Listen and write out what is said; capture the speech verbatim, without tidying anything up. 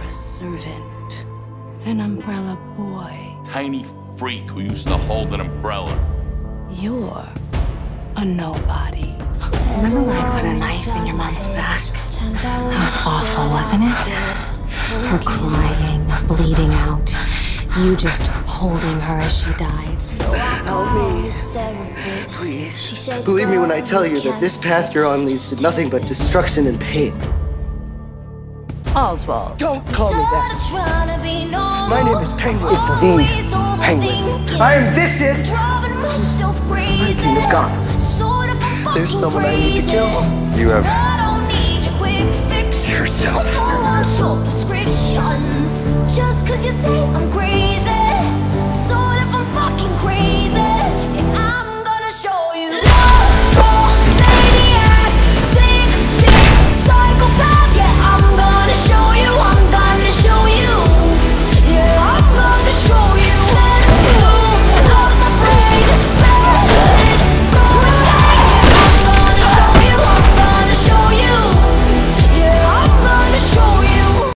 a servant, an umbrella boy. Tiny freak who used to hold an umbrella. You're a nobody. Remember when I put a knife in your mom's back? That was awful, wasn't it? Her crying, bleeding out. You just holding her as she died. Help me. Please. Believe me when I tell you that this path you're on leads to nothing but destruction and pain. Oswald. Don't call me that. My name is Penguin. It's the Penguin. I am vicious. I'm King of Gotham. There's someone I need to kill. You have yourself. Just 'cause you say I'm crazy.